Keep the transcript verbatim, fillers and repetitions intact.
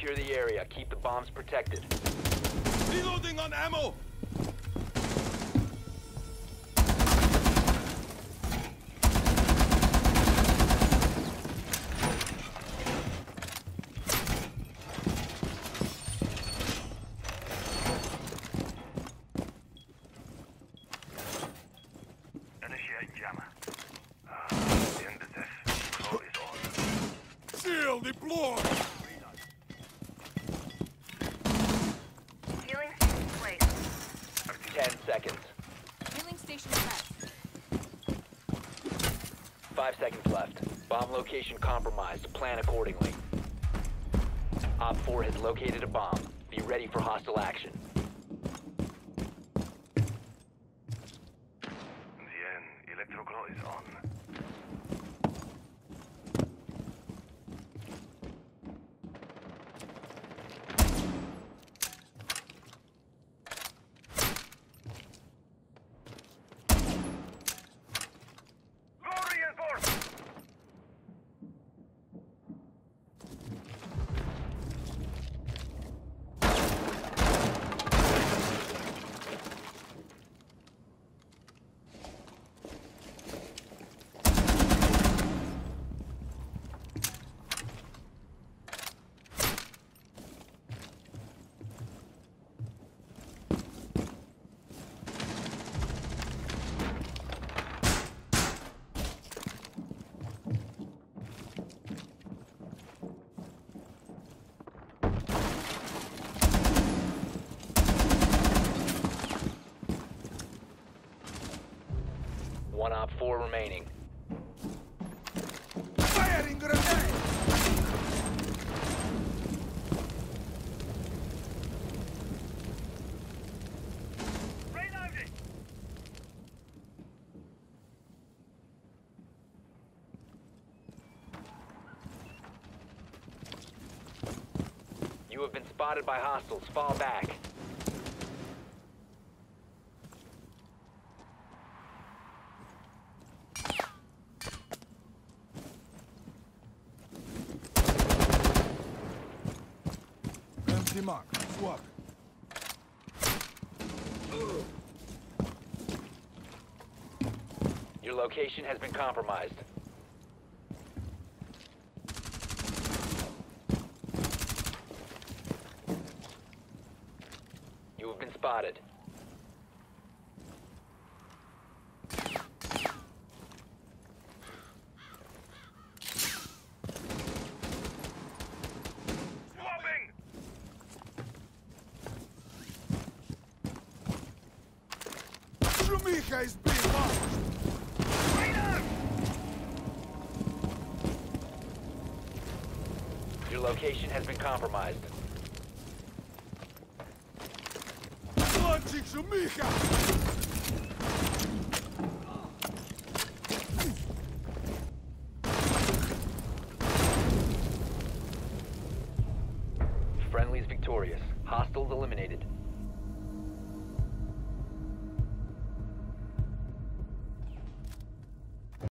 Secure the area. Keep the bombs protected. Reloading on ammo! Initiate jammer. Ah, the end of this. Floor is on. Shield deployed! Healing station placed. Ten seconds. Healing station set. Five seconds left. Bomb location compromised. Plan accordingly. Op four has located a bomb. Be ready for hostile action. Bien, Electroglow is on. Floor reinforced! One op four remaining. Firing grenade! Reloading! You have been spotted by hostiles. Fall back. Empty mark. Swap. Your location has been compromised. You have been spotted. Swapping! Shumicha is being launched! Reload! Your location has been compromised. Launching Shumicha! Friendly's victorious. Hostiles eliminated.